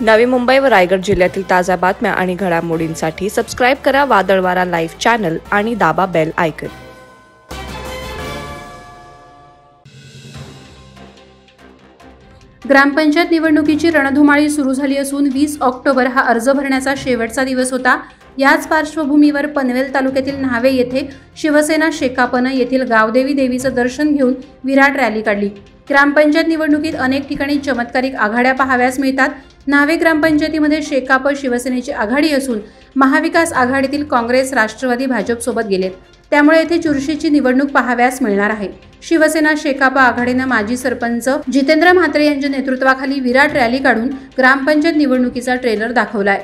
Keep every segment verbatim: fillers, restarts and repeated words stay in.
नवी मुंबई व रायगड जिल्ह्यातील ताज्या बातम्या आणि घडामोडींसाठी सबस्क्राइब करा वादळवारा लाईव्ह चॅनल आणि दाबा बेल आयकॉन। ग्रामपंचायत निवडणुकीची रणधुमाळी सुरू झाली असून वीस ऑक्टोबर हा अर्ज भरण्याचा शेवटचा दिवस होता। याच पार्श्वभूमीवर पनवेल तालुक्यातील न्हावे येथे शिवसेना शेकापनं येथील गावदेवी देवीचं दर्शन घेऊन विराट रॅली काढली। ग्रामपंचायत निवडणुकीत अनेक ठिकाणी चमत्कारिक आघाड्या पाहाव्यास मिळतात। न्हावे ग्रामपंचायतीमध्ये शेकाप शिवसेनेची आघाडी असून महाविकास आघाडीतील काँग्रेस राष्ट्रवादी भाजप सोबत गेलेत, त्यामुळे येथे चुरशीची निवडणूक पाहाव्यास मिळणार आहे। शिवसेना शेकाप आघाडीने माजी सरपंच जितेंद्र म्हात्रे यांच्या नेतृत्वाखाली विराट रॅली काढून ग्रामपंचायत निवडणुकीचा ट्रेलर दाखवलाय।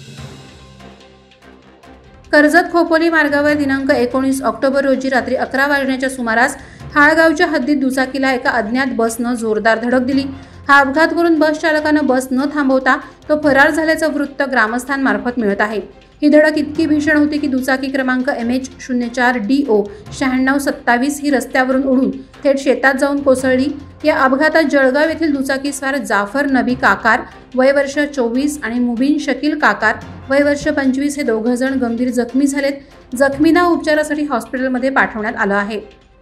कर्जत खोपोली मार्गावर दिनांक एकोणीस ऑक्टोबर रोजी रात्री अकरा वाजण्याच्या सुमारास हाळगावच्या हद्दीत दुचाकीला एका अज्ञात बसनं जोरदार धडक दिली। हा अपघात करून बस चालकानं बस न थांबवता तो फरार झाल्याचं वृत्त ग्रामस्थांमार्फत मिळत आहे। ही धडक इतकी भीषण होती की दुचाकी क्रमांक एम एच शून्य चार डी ओ शहाण्णव सत्तावीस ही रस्त्यावरून उडून थेट शेतात जाऊन कोसळली। या अपघातात जळगाव येथील दुचाकीस्वार जाफर नबी काकार वय वर्ष चोवीस आणि मुबीन शकील काकार वय वर्ष पंचवीस हे दोघं जण गंभीर जखमी झालेत। जखमींना उपचारासाठी हॉस्पिटलमध्ये पाठवण्यात आलं आहे।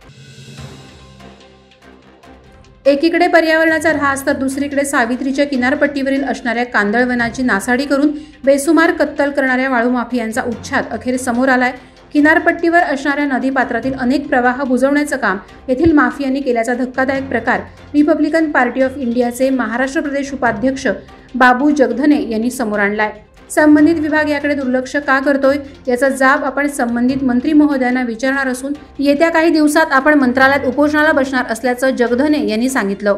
एकीकडे पर्यावरणाचा ऱ्हास तर दुसरीकडे सावित्रीच्या किनारपट्टीवरील असणाऱ्या कांदळवनाची नासाडी करून बेसुमार कत्तल करणाऱ्या वाळू माफियांचा उच्छाद अखेर समोर आलाय। किनारपट्टीवर असणाऱ्या नदीपात्रातील अनेक प्रवाह बुजवण्याचं काम येथील माफियांनी केल्याचा धक्कादायक प्रकार रिपब्लिकन पार्टी ऑफ इंडियाचे महाराष्ट्र प्रदेश उपाध्यक्ष बाबू जगधने यांनी समोर आणलाय। संबंधित विभाग याकडे दुर्लक्ष का करतोय याचा जाब आपण संबंधित मंत्री महोदयांना विचारणार असून येत्या काही दिवसात आपण मंत्रालयात उपोषणाला बसणार असल्याचं जगधने यांनी सांगितलं।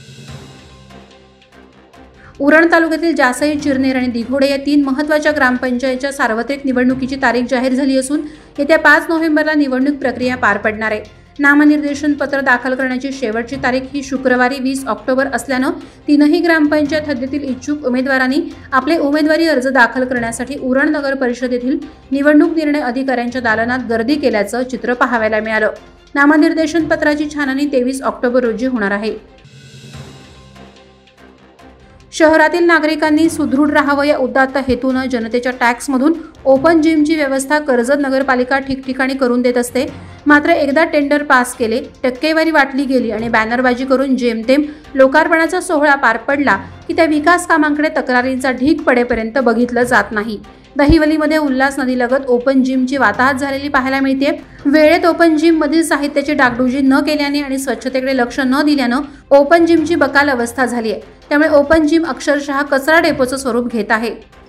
उरण तालुक्यातील जासई, चिरनेर आणि दिघोडे या तीन महत्त्वाच्या ग्रामपंचायतच्या सार्वत्रिक निवडणुकीची तारीख जाहीर झाली असून येत्या पाच नोव्हेंबरला निवडणूक प्रक्रिया पार पडणार आहे। नामनिर्देशन पत्र दाखल करण्याची शेवटची तारीख ही शुक्रवारी वीस ऑक्टोबर असल्यानं तीनही ग्रामपंचायत हद्दीतील इच्छुक उमेदवारांनी आपले उमेदवारी अर्ज दाखल करण्यासाठी उरण नगर परिषदेतील निवडणूक निर्णय अधिकाऱ्यांच्या दालनात गर्दी केल्याचं चित्र पाहायला मिळालं। नामनिर्देशन पत्राची छाननी तेवीस ऑक्टोबर रोजी होणार आहे। शहरातील नागरिकांनी सुदृढ राहावं या उदात्त हेतूनं जनतेच्या टॅक्समधून ओपन जिमची व्यवस्था कर्जत नगरपालिका ठिकठिकाणी करून देत असते। मात्र एकदा टेंडर पास केले, टक्केवारी वाटली गेली आणि बॅनरबाजी करून जेमतेम लोकार्पणाचा सोहळा पार पडला की त्या विकास कामांकडे तक्रारींचा ढीग पडेपर्यंत बघितलं जात नाही। दहिवलीमध्ये उल्हास नदीलगत ओपन जिमची वाताहत झालेली पाहायला मिळते। वेळेत ओपन जिम मधील साहित्याची डागडुजी न केल्याने आणि स्वच्छतेकडे लक्ष न दिल्यानं ओपन जिमची बकाल अवस्था झाली आहे। त्यामुळे ओपन जिम अक्षरशः कचरा डेपोचं स्वरूप घेत आहे।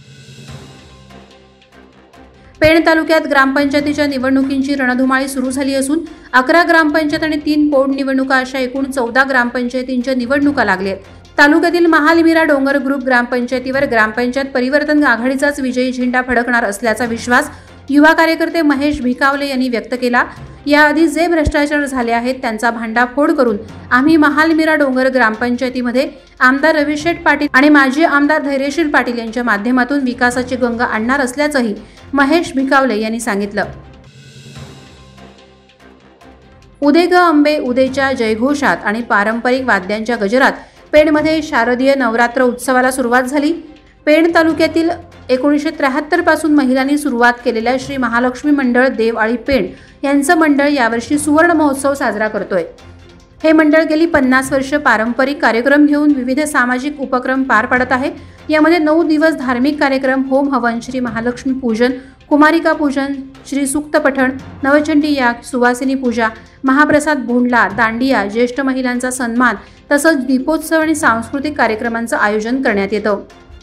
पेण तालुक्यात ग्रामपंचायतीच्या निवडणुकींची रणधुमाळी सुरू झाली असून अकरा ग्रामपंचायत आणि तीन पोटनिवडणुका अशा एकूण चौदा ग्रामपंचायतींच्या निवडणुका लागल्या। तालुक्यातील महालमिरा डोंगर ग्रुप ग्रामपंचायतीवर ग्रामपंचायत परिवर्तन आघाडीचाच विजयी झेंडा फडकणार असल्याचा विश्वास युवा कार्यकर्ते महेश भिकावले यांनी व्यक्त केला। याआधी जे भ्रष्टाचार झाले आहेत त्यांचा भांडाफोड करून आम्ही महालमिरा डोंगर ग्रामपंचायतीमध्ये आमदार रविशेठ पाटील आणि माजी आमदार धैर्यशील पाटील यांच्या माध्यमातून विकासाची गंगा आणणार असल्याचंही महेश भिकावले यांनी सांगितलं। उदे ग अंबे उदेच्या जयघोषात आणि पारंपरिक वाद्यांच्या गजरात पेणमध्ये शारदीय नवरात्र उत्सवाला सुरुवात झाली। पेण तालुक्यातील एकोणीसशे त्र्याहत्तर पासून महिलांनी सुरुवात केलेल्या श्री महालक्ष्मी मंडळ देवआळी पेण यांचं मंडळ यावर्षी सुवर्ण महोत्सव साजरा करतोय। हे मंडळ गेली पन्नास वर्ष पारंपरिक कार्यक्रम घेऊन विविध सामाजिक उपक्रम पार पाडत आहे। यामध्ये नऊ दिवस धार्मिक कार्यक्रम, होम हवन, श्री महालक्ष्मी पूजन, कुमारिका पूजन, श्री सूक्त पठण, नवचंडी याग, सुवासिनी पूजा, महाप्रसाद भोंडला, दांडिया, ज्येष्ठ महिलांचा सन्मान तसंच दीपोत्सव आणि सांस्कृतिक कार्यक्रमांचं आयोजन करण्यात येतं।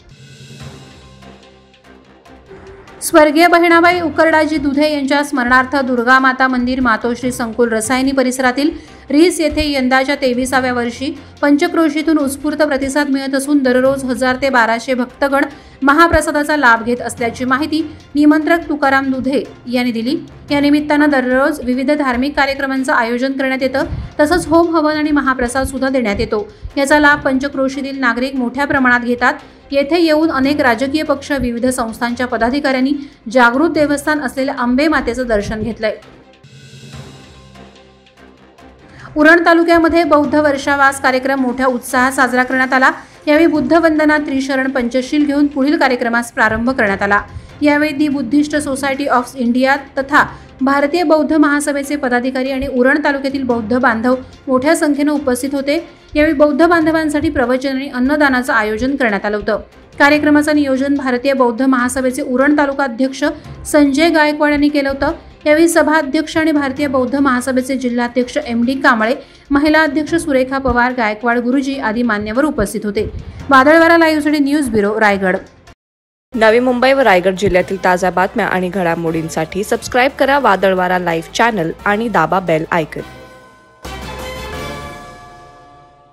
स्वर्गीय बहिणाबाई उकरडाजी दुधे यांच्या स्मरणार्थ दुर्गा माता मंदिर मातोश्री संकुल रसायनी परिसरातील रीस येथे यंदाच्या तेविसाव्या वर्षी पंचक्रोशीतून उत्स्फूर्त प्रतिसाद मिळत असून दररोज हजार ते बाराशे भक्तगण महाप्रसादाचा लाभ घेत असल्याची माहिती निमंत्रक तुकाराम दुधे यांनी दिली। या निमित्तानं दररोज विविध धार्मिक कार्यक्रमांचं आयोजन करण्यात येतं, तसंच होम हवन आणि महाप्रसाद सुद्धा देण्यात येतो। याचा लाभ पंचक्रोशीतील नागरिक मोठ्या प्रमाणात घेतात। येथे येऊन अनेक राजकीय पक्ष, विविध संस्थांच्या पदाधिकाऱ्यांनी जागृत देवस्थान असलेल्या अंबे मातेचं दर्शन घेतलंय। उरण तालुक्यामध्ये बौद्ध वर्षावास कार्यक्रम मोठ्या उत्साहात साजरा करण्यात आला। यावेळी बुद्धवंदना त्रिशरण पंचशील घेऊन पुढील कार्यक्रमास प्रारंभ करण्यात आला। यावेळी the Buddhist society of India तथा भारतीय बौद्ध महासभेचे पदाधिकारी आणि उरण तालुक्यातील बौद्ध बांधव मोठ्या संख्येने उपस्थित होते। यावेळी बौद्ध बांधवांसाठी प्रवचन आणि अन्नदानाचं आयोजन करण्यात आलं होतं। कार्यक्रमाचं नियोजन भारतीय बौद्ध महासभेचे उरण तालुका अध्यक्ष संजय गायकवाड यांनी केलं होतं। यावेळी सभा अध्यक्ष आणि भारतीय बौद्ध महासभेचे जिल्हाध्यक्ष एम डी कांबळे, महिला अध्यक्ष सुरेखा पवार, गायकवाड गुरुजी आदी मान्यवर उपस्थित होते। वादळवारा लाईव्हसाठी न्यूज ब्युरो, रायगड। नवी मुंबई व रायगड जिल्ह्यातील ताज्या बातम्या आणि घडामोडींसाठी सबस्क्राईब करा वादळवारा लाईव्ह चॅनल आणि दाबा बेल आयकॉन।